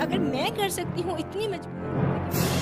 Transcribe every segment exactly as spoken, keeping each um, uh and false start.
अगर मैं कर सकती हूँ इतनी मजबूरी।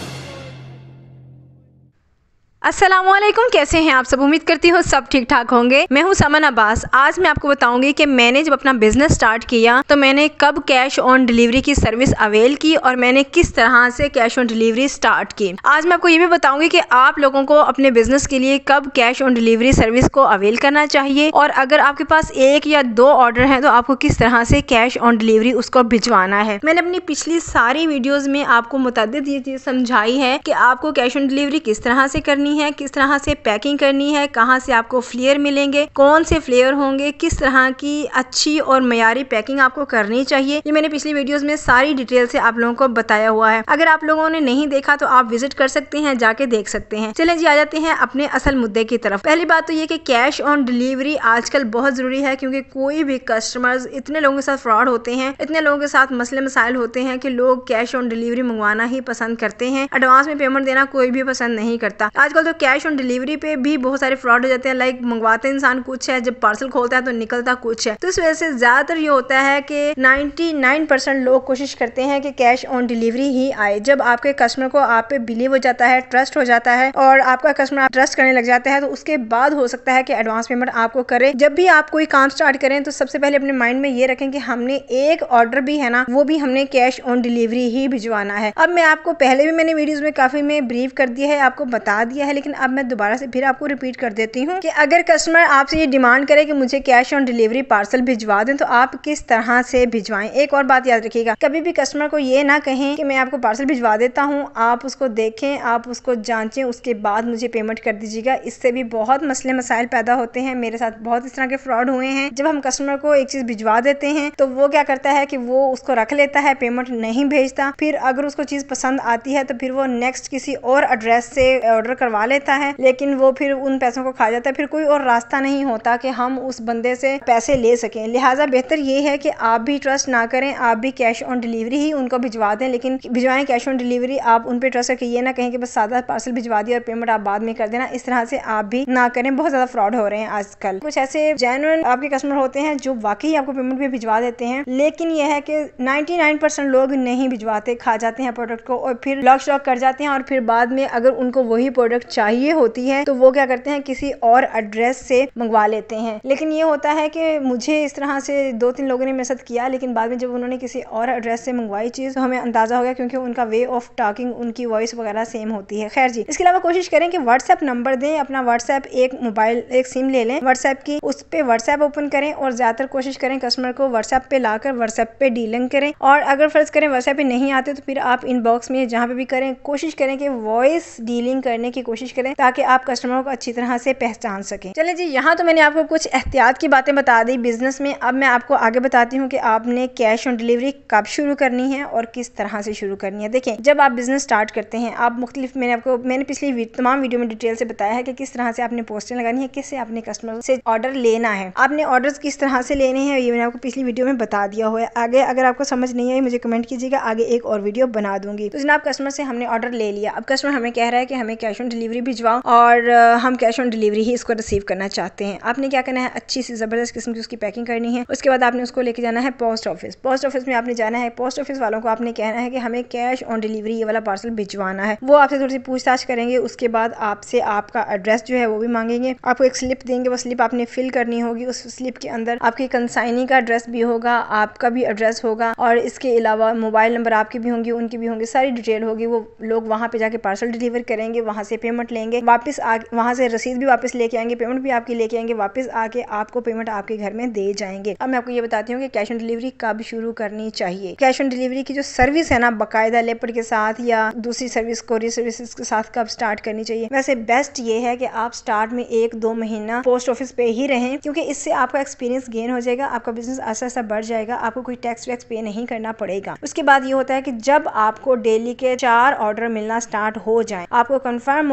अस्सलामुअलैकुम, कैसे हैं आप सब। उम्मीद करती हूँ सब ठीक ठाक होंगे। मैं हूँ समन अब्बास। आज मैं आपको बताऊंगी कि मैंने जब अपना बिजनेस स्टार्ट किया तो मैंने कब कैश ऑन डिलीवरी की सर्विस अवेल की और मैंने किस तरह से कैश ऑन डिलीवरी स्टार्ट की। आज मैं आपको ये भी बताऊंगी कि आप लोगों को अपने बिजनेस के लिए कब कैश ऑन डिलीवरी सर्विस को अवेल करना चाहिए और अगर आपके पास एक या दो ऑर्डर है तो आपको किस तरह से कैश ऑन डिलीवरी उसको भिजवाना है। मैंने अपनी पिछली सारी वीडियोज में आपको मुतअद्दिद ये चीज समझाई है कि आपको कैश ऑन डिलीवरी किस तरह से करनी है, किस तरह से पैकिंग करनी है, कहां से आपको फ्लेयर मिलेंगे, कौन से फ्लेयर होंगे, किस तरह की अच्छी और मयारी पैकिंग आपको करनी चाहिए। ये मैंने पिछली वीडियोस में सारी डिटेल से आप लोगों को बताया हुआ है। अगर आप लोगों ने नहीं देखा तो आप विजिट कर सकते हैं, जाके देख सकते हैं। चलें जी, आ जाते हैं अपने असल मुद्दे की तरफ। पहली बात तो ये कि कैश ऑन डिलीवरी आजकल बहुत जरूरी है क्योंकि कोई भी कस्टमर्स, इतने लोगों के साथ फ्रॉड होते हैं, इतने लोगों के साथ मसले मसाइल होते हैं कि लोग कैश ऑन डिलीवरी मंगवाना ही पसंद करते हैं। एडवांस में पेमेंट देना कोई भी पसंद नहीं करता। आजकल तो कैश ऑन डिलीवरी पे भी बहुत सारे फ्रॉड हो जाते हैं। लाइक मंगवाते इंसान कुछ है, जब पार्सल खोलता है तो निकलता कुछ है। तो इस वजह से ज्यादातर ये होता है कि निन्यानवे परसेंट लोग कोशिश करते हैं कि कैश ऑन डिलीवरी ही आए। जब आपके कस्टमर को आप पे बिलीव हो जाता है, ट्रस्ट हो जाता है और आपका कस्टमर आप ट्रस्ट करने लग जाता है तो उसके बाद हो सकता है कि एडवांस पेमेंट आपको करे। जब भी आप कोई काम स्टार्ट करें तो सबसे पहले अपने माइंड में ये रखें कि हमने एक ऑर्डर भी है ना, वो भी हमने कैश ऑन डिलीवरी ही भिजवाना है। अब मैं आपको पहले भी मैंने वीडियोस में काफी में ब्रीफ कर दिया है, आपको बता दिया है, लेकिन अब मैं दोबारा से फिर आपको रिपीट कर देती हूँ कि अगर कस्टमर आपसे ये डिमांड करे कि मुझे कैश ऑन डिलीवरी पार्सल भिजवा दें तो आप किस तरह से भिजवाएं। एक और बात याद रखिएगा, कभी भी कस्टमर को ये ना कहें कि मैं आपको पार्सल भिजवा देता हूँ, आप उसको देखें, आप उसको जांचें, उसके बाद मुझे पेमेंट कर दीजिएगा। इससे भी बहुत मसले मसाइल पैदा होते हैं। मेरे साथ बहुत इस तरह के फ्रॉड हुए हैं। जब हम कस्टमर को एक चीज भिजवा देते हैं तो वो क्या करता है कि वो उसको रख लेता है, पेमेंट नहीं भेजता। फिर अगर उसको चीज पसंद आती है तो फिर वो नेक्स्ट किसी और एड्रेस से ऑर्डर करवा लेता है, लेकिन वो फिर उन पैसों को खा जाता है। फिर कोई और रास्ता नहीं होता कि हम उस बंदे से पैसे ले सकें। लिहाजा बेहतर ये है कि आप भी ट्रस्ट ना करें, आप भी कैश ऑन डिलीवरी ही उनको भिजवा दें, लेकिन भिजवाएं कैश ऑन डिलीवरी। आप उन पे ट्रस्ट करके ये ना कहें कि बस सादा पार्सल भिजवा दिया और पेमेंट आप बाद में कर देना। इस तरह से आप भी ना करें। बहुत ज्यादा फ्रॉड हो रहे हैं आजकल। कुछ ऐसे जेन्युइन आपके कस्टमर होते हैं जो वाकई आपको पेमेंट भी भिजवा देते हैं, लेकिन यह है कि निन्यानवे परसेंट लोग नहीं भिजवाते, खा जाते हैं प्रोडक्ट को और फिर लॉक स्टॉक कर जाते हैं और फिर बाद में अगर उनको वही प्रोडक्ट चाहिए होती है तो वो क्या करते हैं, किसी और एड्रेस से मंगवा लेते हैं। लेकिन ये होता है कि मुझे इस तरह से दो तीन लोगों ने मेरे साथ किया, लेकिन बाद में जब उन्होंने किसी और एड्रेस से मंगवाई चीज तो हमें अंदाजा हो गया क्योंकि उनका वे ऑफ टॉकिंग, उनकी वॉइस वगैरह सेम होती है। खैर जी, इसके अलावा कोशिश करें कि व्हाट्सएप नंबर दें, अपना व्हाट्सएप एक मोबाइल एक सिम ले लें व्हाट्सएप की, उस पे व्हाट्सएप ओपन करें और ज्यादातर कोशिश करें कस्टमर को व्हाट्सएप पे लाकर व्हाट्सएप पे डीलिंग करें। और अगर फर्ज करें व्हाट्सएप पे नहीं आते तो फिर आप इनबॉक्स में जहाँ पे भी करें, कोशिश करें कि वॉइस डीलिंग करने की कोशिश करें ताकि आप कस्टमर को अच्छी तरह से पहचान सकें। चले जी, यहाँ तो मैंने आपको कुछ एहतियात की बातें बता दी बिजनेस में। अब मैं आपको आगे बताती हूँ कि आपने कैश ऑन डिलीवरी कब शुरू करनी है और किस तरह से शुरू करनी है। देखें, जब आप बिजनेस स्टार्ट करते हैं आप मुख्तलिफ, मैंने आपको मैंने पिछली तमाम वीडियो में डिटेल से बताया है कि किस तरह से आपने पोस्टें लगानी है, किससे आपने कस्टमर से ऑर्डर लेना है, आपने ऑर्डर किस तरह से लेने हैं, ये मैंने आपको पिछली वीडियो में बता दिया हुआ है। आगे अगर आपको समझ नहीं आई मुझे कमेंट कीजिएगा, आगे एक और वीडियो बना दूंगी। तो जनाब, कस्टमर से हमने ऑर्डर ले लिया। अब कस्टमर हमें कह रहा है कि हमें कैश ऑन डिलीवरी भिजवाओ और हम कैश ऑन डिलीवरी ही इसको रिसीव करना चाहते हैं। आपने क्या करना है, अच्छी सी जबरदस्त किस्म की उसकी पैकिंग करनी है। उसके बाद आपने उसको लेके जाना है पोस्ट ऑफिस। पोस्ट ऑफिस में आपने जाना है, पोस्ट ऑफिस वालों को आपने कहना है कि हमें कैश ऑन डिलीवरी ये वाला पार्सल भिजवाना है। वो आपसे थोड़ी सी पूछताछ करेंगे, उसके बाद आपसे आपका एड्रेस जो है वो भी मांगेंगे, आपको एक स्लिप देंगे, वो स्लिप आपने फिल करनी होगी। उस स्लिप के अंदर आपकी कंसाइनी का एड्रेस भी होगा, आपका भी एड्रेस होगा और इसके अलावा मोबाइल नंबर आपके भी होंगे, उनकी भी होंगे, सारी डिटेल होगी। वो लोग वहाँ पे जाके पार्सल डिलीवर करेंगे, वहाँ से पेमेंट लेंगे, वापस आ वहाँ से रसीद भी वापस लेके आएंगे, पेमेंट भी आपकी लेके आएंगे, वापस आके आपको पेमेंट आपके घर में दे जाएंगे। अब मैं आपको ये बताती हूँ कि कैश ऑन डिलीवरी कब शुरू करनी चाहिए। कैश ऑन डिलीवरी की जो सर्विस है ना, बाकायदा लेपर्ड के साथ या दूसरी सर्विस, कोरियर सर्विसेज के साथ कब स्टार्ट करनी चाहिए। वैसे बेस्ट ये है कि आप स्टार्ट में एक दो महीना पोस्ट ऑफिस पे ही रहें, क्योंकि इससे आपका एक्सपीरियंस गेन हो जाएगा, आपका बिजनेस आस्ता आस्ता बढ़ जाएगा, आपको कोई टैक्स वैक्स पे नहीं करना पड़ेगा। उसके बाद ये होता है कि जब आपको डेली के चार ऑर्डर मिलना स्टार्ट हो जाए, आपको कंफर्म हो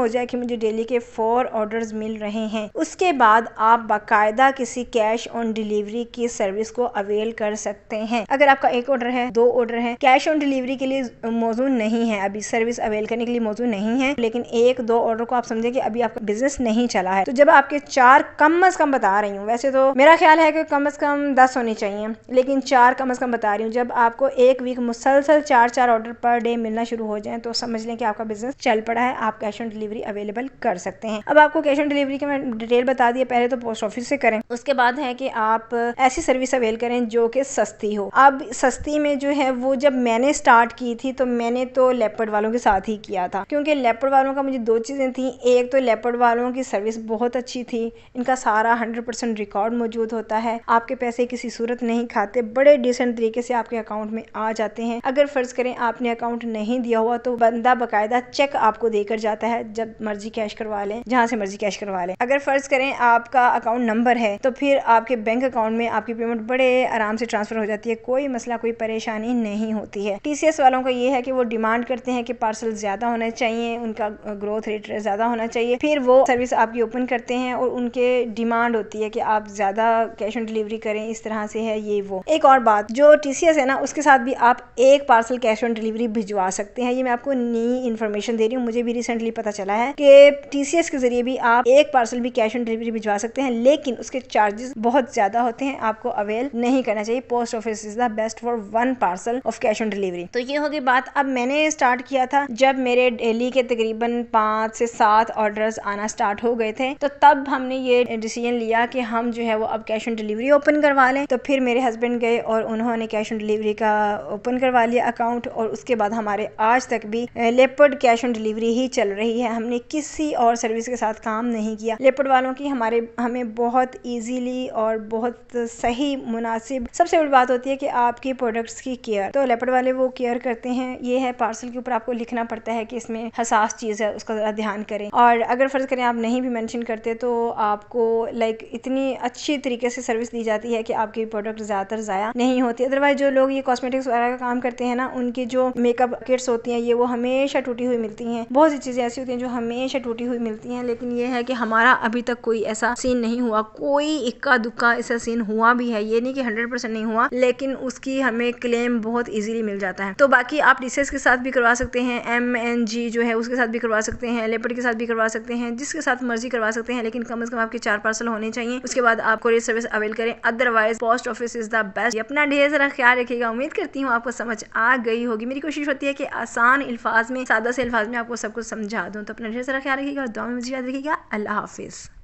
हो जाए कि मुझे डेली के फोर ऑर्डर्स मिल रहे हैं, उसके बाद आप बाकायदा किसी कैश ऑन डिलीवरी की सर्विस को अवेल कर सकते हैं। अगर आपका एक ऑर्डर है, दो ऑर्डर है, कैश ऑन डिलीवरी के लिए मौजूद नहीं है, अभी सर्विस अवेल करने के लिए मौजूद नहीं है, लेकिन एक दो ऑर्डर को आप समझे कि अभी आपका बिजनेस नहीं चला है, तो जब आपके चार कम अज कम बता रही हूँ, वैसे तो मेरा ख्याल है कि कम अज कम दस होनी चाहिए, लेकिन चार कम अज कम बता रही हूँ, जब आपको एक वीक मुसलसल चार चार ऑर्डर पर डे मिलना शुरू हो जाए तो समझ लें कि आपका बिजनेस चल पड़ा है, आप कैश ऑन डिलीवरी अवेलेबल कर सकते हैं। अब आपको कैश ऑन डिलीवरी की मैं डिटेल बता दिया, पहले तो पोस्ट ऑफिस से करें, उसके बाद है कि आप ऐसी सर्विस अवेल करें जो कि सस्ती हो। अब सस्ती में जो है वो जब मैंने स्टार्ट की थी तो मैंने तो लेपर्ड वालों के साथ ही किया था, क्योंकि लेपर्ड वालों का मुझे दो चीज़ें थी, एक तो लेपर्ड वालों की सर्विस बहुत अच्छी थी, इनका सारा हंड्रेड परसेंट रिकॉर्ड मौजूद होता है, आपके पैसे किसी सूरत नहीं खाते, बड़े डिसेंट तरीके से आपके अकाउंट में आ जाते हैं। अगर फर्ज करें आपने अकाउंट नहीं दिया हुआ तो बंदा बाकायदा चेक आपको देकर जाता है, जब मर्जी कैश करवा लें, जहां से मर्जी कैश करवा लें। अगर फर्ज करें आपका अकाउंट नंबर है तो फिर आपके बैंक अकाउंट में आपकी पेमेंट बड़े आराम से ट्रांसफर हो जाती है, कोई मसला कोई परेशानी नहीं होती है। टीसीएस वालों का ये है कि वो डिमांड करते हैं कि पार्सल ज्यादा होना चाहिए, उनका ग्रोथ रेट ज्यादा होना चाहिए, फिर वो सर्विस आपकी ओपन करते हैं और उनके डिमांड होती है कि आप ज्यादा कैश ऑन डिलीवरी करें, इस तरह से है ये वो। एक और बात, जो टीसीएस है ना उसके साथ भी आप एक पार्सल कैश ऑन डिलीवरी भिजवा सकते हैं, ये मैं आपको नई इन्फॉर्मेशन दे रही हूँ, मुझे भी रिसेंटली पता चला है कि टीसीएस के जरिए भी आप एक पार्सल भी कैश ऑन डिलीवरी भिजवा सकते हैं, लेकिन उसके चार्जेस बहुत ज्यादा होते हैं, आपको अवेल नहीं करना चाहिए। Post office is the best for one parcel of cash on delivery. तो ये होगी बात। अब मैंने स्टार्ट किया था जब मेरे डेली के तकरीबन पाँच से सात ऑर्डर्स आना स्टार्ट हो गए थे, तो तब हमने ये डिसीजन लिया कि हम जो है वो अब कैश ऑन डिलीवरी ओपन करवा लें। तो फिर मेरे हस्बैंड गए और उन्होंने कैश ऑन डिलीवरी का ओपन करवा लिया अकाउंट, और उसके बाद हमारे आज तक भी लेपर्ड कैश ऑन डिलीवरी ही चल रही है, हमने किसी और सर्विस के साथ काम नहीं किया। लेपर्ड वालों की हमारे हमें बहुत ईजीली और बहुत सही मुनासिब, सबसे बड़ी बात होती है कि आपकी प्रोडक्ट्स की केयर, तो लेपर्ड वाले वो केयर करते हैं। ये है पार्सल के ऊपर आपको लिखना पड़ता है कि इसमें हसास चीज़ है, उसका ज़रा ध्यान करें, और अगर फर्ज करें आप नहीं भी मेंशन करते तो आपको लाइक इतनी अच्छी तरीके से सर्विस दी जाती है कि आपकी प्रोडक्ट ज़्यादातर ज़ाया नहीं होती। अदरवाइज जो लोग ये कॉस्मेटिक्स वगैरह का काम करते हैं ना, उनकी जो मेकअप किट्स होती हैं ये वो हमेशा टूटी हुई मिलती हैं, बहुत सी चीज़ें ऐसी होती हैं जो हमेशा टूटी हुई मिलती हैं, लेकिन ये है कि हमारा अभी तक कोई ऐसा सीन नहीं हुआ, कोई इक्का दुक्का ऐसा सीन हुआ भी है, ये नहीं कि हंड्रेड परसेंट नहीं हुआ, लेकिन उसकी हमें क्लेम बहुत इजीली मिल जाता है। तो बाकी आप टीसीएस के साथ भी करवा सकते हैं, एम एन जी जो है उसके साथ भी करवा सकते हैं, लेपर्ड के साथ भी करवा सकते हैं, जिसके साथ मर्जी करवा सकते हैं, लेकिन कम से कम आपके चार पार्सल होने चाहिए, उसके बाद आप कोरियर सर्विस अवेल करें। Otherwise post office is the best. अपना ढेर सारा ख्याल रखिएगा। उम्मीद करती हूँ आपको समझ आ गई होगी। मेरी कोशिश होती है कि आसान अल्फाज में, सादा से अल्फाज में आपको सब कुछ समझा दूँ। तो अपना ढेर सारा ख्याल रखिएगा और दुआ में मुझे याद रखिएगा। अल्लाह हाफिज।